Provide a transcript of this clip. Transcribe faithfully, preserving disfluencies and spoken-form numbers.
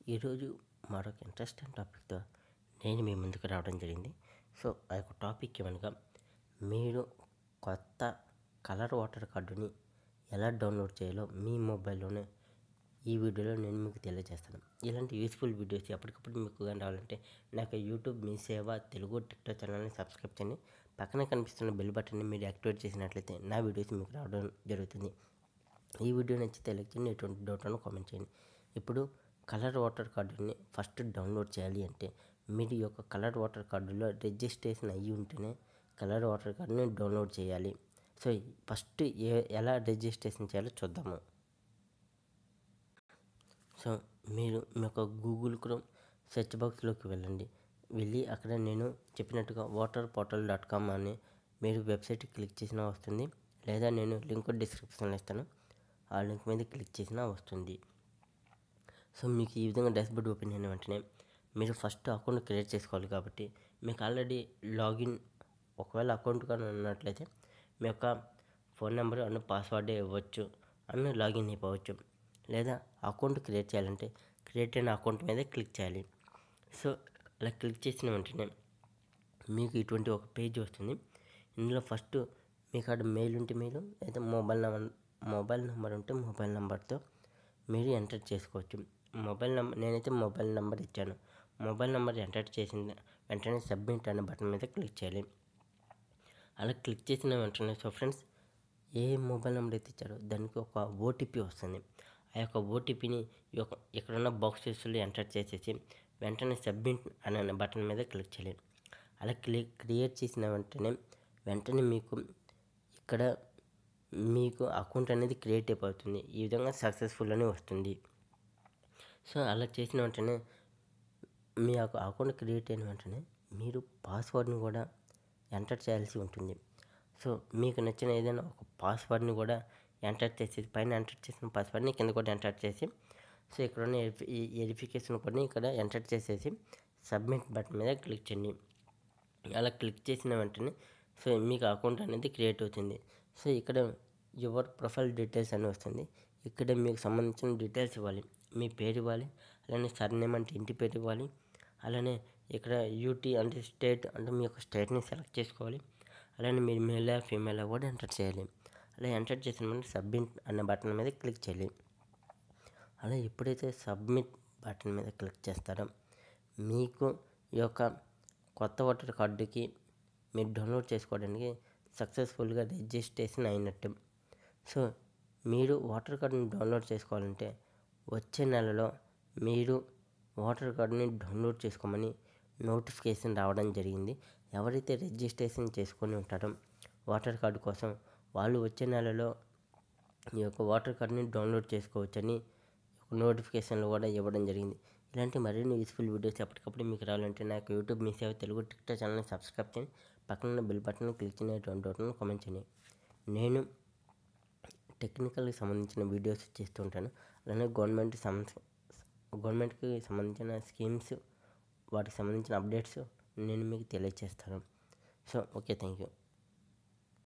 ఈరోజు మరొక ఇంట్రెస్టింగ్ టాపిక్తో నేను మీ ముందుకు రావడం జరిగింది. సో ఆ యొక్క టాపిక్ ఏమనగా, మీరు కొత్త కలర్ ఓటర్ కార్డుని ఎలా డౌన్లోడ్ చేయాలో మీ మొబైల్లోనే ఈ వీడియోలో నేను మీకు తెలియజేస్తాను. ఇలాంటి యూస్ఫుల్ వీడియోస్ ఎప్పటికప్పుడు మీకు కానీ రావాలంటే నాకు యూట్యూబ్ మీ సేవ తెలుగు టిక్టాక్ ఛానల్ని సబ్స్క్రైబ్ చేయండి. పక్కనే కనిపిస్తున్న బెల్ బటన్ని మీరు యాక్టివేట్ చేసినట్లయితే నా వీడియోస్ మీకు రావడం జరుగుతుంది. ఈ వీడియో నచ్చితే లైక్ చేయండి, ఎటువంటి డౌట్ అని కామెంట్ చేయండి. ఇప్పుడు కలర్ ఓటర్ కార్డుని ఫస్ట్ డౌన్లోడ్ చేయాలి అంటే మీరు యొక్క కలర్ ఓటర్ కార్డులో రిజిస్ట్రేషన్ అయ్యి ఉంటేనే కలర్ ఓటర్ కార్డుని డౌన్లోడ్ చేయాలి. సో ఫస్ట్ ఏ ఎలా రిజిస్ట్రేషన్ చేయాలో చూద్దాము. సో మీరు మీ యొక్క గూగుల్ క్రోమ్ సెర్చ్ బాక్స్లోకి వెళ్ళండి. వెళ్ళి అక్కడ నేను చెప్పినట్టుగా ఓటర్ పోర్టల్ డాట్ కామ్ అని మీరు వెబ్సైట్ క్లిక్ చేసినా వస్తుంది, లేదా నేను లింక్ డిస్క్రిప్షన్లో ఇస్తాను, ఆ లింక్ మీద క్లిక్ చేసినా వస్తుంది. సో మీకు ఈ విధంగా డాష్బోర్డ్ ఓపెన్ అయిన వెంటనే మీరు ఫస్ట్ అకౌంట్ క్రియేట్ చేసుకోవాలి. కాబట్టి మీకు ఆల్రెడీ లాగిన్ ఒకవేళ అకౌంట్ కానీ ఉన్నట్లయితే మీ యొక్క ఫోన్ నెంబర్ అండ్ పాస్వర్డే ఇవ్వచ్చు అండ్ లాగిన్ అయిపోవచ్చు. లేదా అకౌంట్ క్రియేట్ చేయాలంటే క్రియేట్ అయిన అకౌంట్ మీద క్లిక్ చేయాలి. సో అలా క్లిక్ చేసిన వెంటనే మీకు ఇటువంటి ఒక పేజ్ వస్తుంది. ఇందులో ఫస్ట్ మీకు అక్కడ మెయిల్ ఉంటే మెయిల్, లేదా మొబైల్ నెంబర్ మొబైల్ నెంబర్ ఉంటే మొబైల్ నెంబర్తో మీరు ఎంటర్ చేసుకోవచ్చు. మొబైల్ నెంబర్ నేనైతే మొబైల్ నెంబర్ ఇచ్చాను. మొబైల్ నెంబర్ ఎంటర్ చేసిన వెంటనే సబ్మిట్ అనే బటన్ మీద క్లిక్ చేయాలి. అలా క్లిక్ చేసిన వెంటనే సో ఫ్రెండ్స్, ఏ మొబైల్ నెంబర్ అయితే ఇచ్చారో దానికి ఒక ఓటీపీ వస్తుంది. ఆ యొక్క ఓటీపీని ఈ యొక్క ఇక్కడున్న బాక్సెస్లో ఎంటర్ చేసేసి వెంటనే సబ్మిట్ అనే బటన్ మీద క్లిక్ చేయాలి. అలా క్లిక్ క్రియేట్ చేసిన వెంటనే వెంటనే మీకు ఇక్కడ మీకు అకౌంట్ అనేది క్రియేట్ అయిపోతుంది. ఈ విధంగా సక్సెస్ఫుల్ అని వస్తుంది. సో అలా చేసిన వెంటనే మీ యొక్క అకౌంట్ క్రియేట్ అయిన వెంటనే మీరు పాస్వర్డ్ని కూడా ఎంటర్ చేయాల్సి ఉంటుంది. సో మీకు నచ్చిన ఏదైనా ఒక పాస్వర్డ్ని కూడా ఎంటర్ చేసి పైన ఎంటర్ చేసిన పాస్వర్డ్ని కింద కూడా ఎంటర్ చేసి సో ఇక్కడ ఉన్న వెరిఫికేషన్ కూడా ఇక్కడ ఎంటర్ చేసేసి సబ్మిట్ బటన్ మీద క్లిక్ చేయండి. అలా క్లిక్ చేసిన వెంటనే సో మీకు అకౌంట్ అనేది క్రియేట్ అవుతుంది. సో ఇక్కడ యువర్ ప్రొఫైల్ డీటెయిల్స్ అని వస్తుంది. ఇక్కడ మీకు సంబంధించిన డీటెయిల్స్ ఇవ్వాలి. మీ పేరు ఇవ్వాలి, అలానే సర్నేమ్ అంటే ఇంటి పేరు ఇవ్వాలి, అలానే ఇక్కడ యూటీ అంటే స్టేట్ అంటే మీ యొక్క స్టేట్ని సెలెక్ట్ చేసుకోవాలి, అలానే మీరు మేలా ఫీమేలా కూడా ఎంటర్ చేయాలి. అలా ఎంటర్ చేసిన వెంటనే సబ్మిట్ అనే బటన్ మీద క్లిక్ చేయాలి. అలా ఎప్పుడైతే సబ్మిట్ బటన్ మీద క్లిక్ చేస్తారో మీకు ఈ యొక్క కొత్త ఓటర్ కార్డుకి మీరు డౌన్లోడ్ చేసుకోవడానికి సక్సెస్ఫుల్గా రిజిస్ట్రేషన్ అయినట్టు. సో మీరు ఓటర్ కార్డుని డౌన్లోడ్ చేసుకోవాలంటే వచ్చే నెలలో మీరు ఓటర్ కార్డుని డౌన్లోడ్ చేసుకోమని నోటిఫికేషన్ రావడం జరిగింది. ఎవరైతే రిజిస్ట్రేషన్ చేసుకొని ఉంటారో ఓటర్ కార్డు కోసం వాళ్ళు వచ్చే నెలలో ఈ యొక్క ఓటర్ కార్డుని డౌన్లోడ్ చేసుకోవచ్చని నోటిఫికేషన్లు కూడా ఇవ్వడం జరిగింది. ఇలాంటి మరిన్ని యూస్ఫుల్ వీడియోస్ ఎప్పటికప్పుడు మీకు రావాలంటే నాకు యూట్యూబ్ మీ సేవ తెలుగు టిక్టాక్ ఛానల్ని సబ్స్క్రైబ్ చేయండి. పక్కన బెల్ బటన్ క్లిక్ చేయటువంటి డౌట్లను కామెంట్ చేయండి. నేను టెక్నికల్కి సంబంధించిన వీడియోస్ చేస్తూ ఉంటాను. అలానే గవర్నమెంట్ సంబంధ గవర్నమెంట్కి సంబంధించిన స్కీమ్స్, వాటికి సంబంధించిన అప్డేట్స్ నేను మీకు తెలియజేస్తాను. So okay, thank you.